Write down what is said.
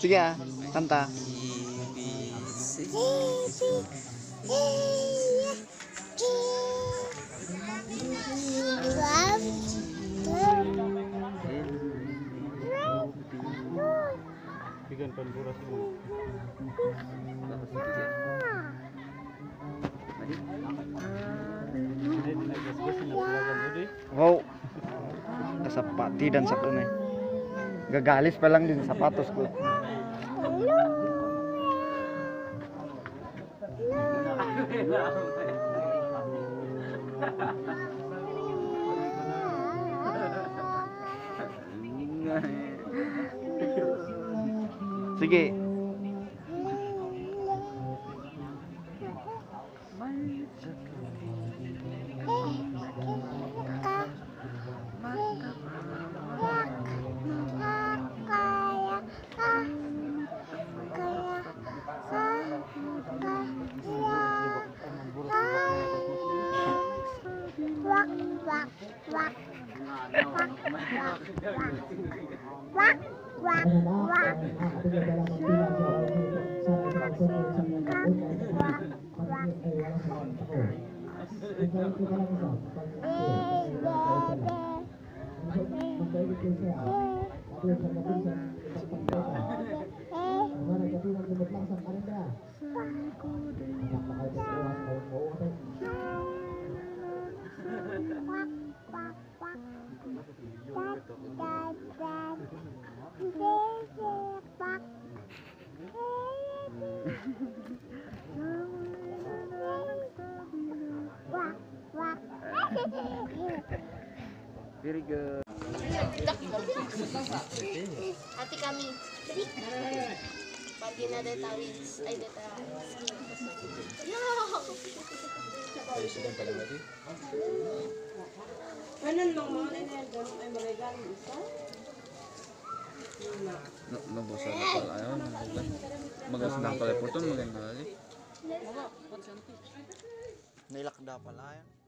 Sige ah, kanta. Bigan panburas mo. Wow. Kasapati dan sakto na. Gagalis pa lang din sapatos ko. Sige. Very good. Ate kami. Pagi na day tawis. Ay, day tawis. Ano nang mga nangyayari ay malagal isa? Nabusa na pala ayaw. Magas na pala po ito. Maganda. Nailakda pala yan.